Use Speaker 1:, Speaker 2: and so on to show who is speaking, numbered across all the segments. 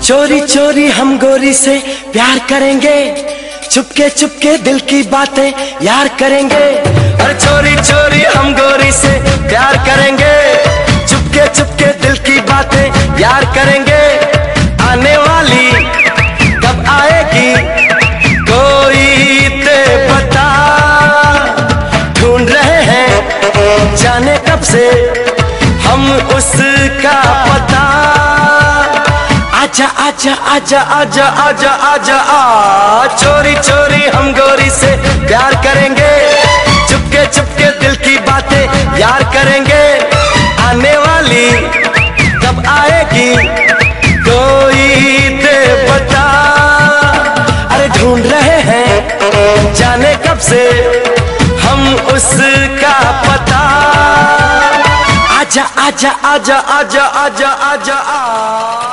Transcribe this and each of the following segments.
Speaker 1: चोरी चोरी हम गोरी से प्यार करेंगे, चुपके चुपके दिल की बातें यार करेंगे। और चोरी चोरी हम गोरी से प्यार करेंगे, चुपके चुपके दिल की बातें यार करेंगे। आने वाली कब आएगी कोई ते बता, ढूंढ रहे हैं जाने कब से हम उसका पता। आजा आजा आजा आजा आजा आजा आ, चोरी चोरी हम गोरी से प्यार करेंगे, चुपके चुपके दिल की बातें यार करेंगे। आने वाली कब आएगी कोई दे बता, अरे ढूंढ रहे हैं जाने कब से हम उसका पता। आजा आजा आजा आजा आजा आजा आ।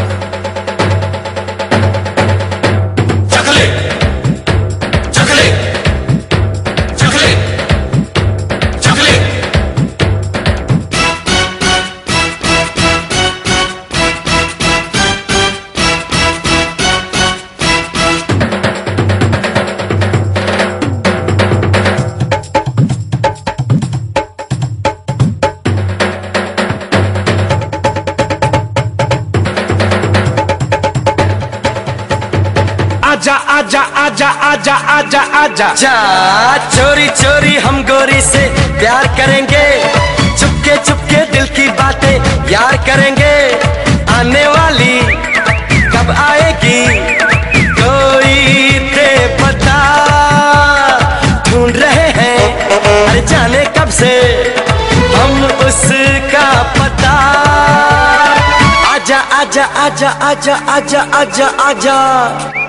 Speaker 1: आजा आजा आजा आजा आजा आजा जा, चोरी चोरी हम गोरी से प्यार करेंगे, चुपके चुपके दिल की बातें यार करेंगे। आने वाली कब आएगी कोई ते पता, ढूंढ रहे हैं अरे जाने कब से हम उसका पता। आजा आजा आजा आजा आजा आजा आजा।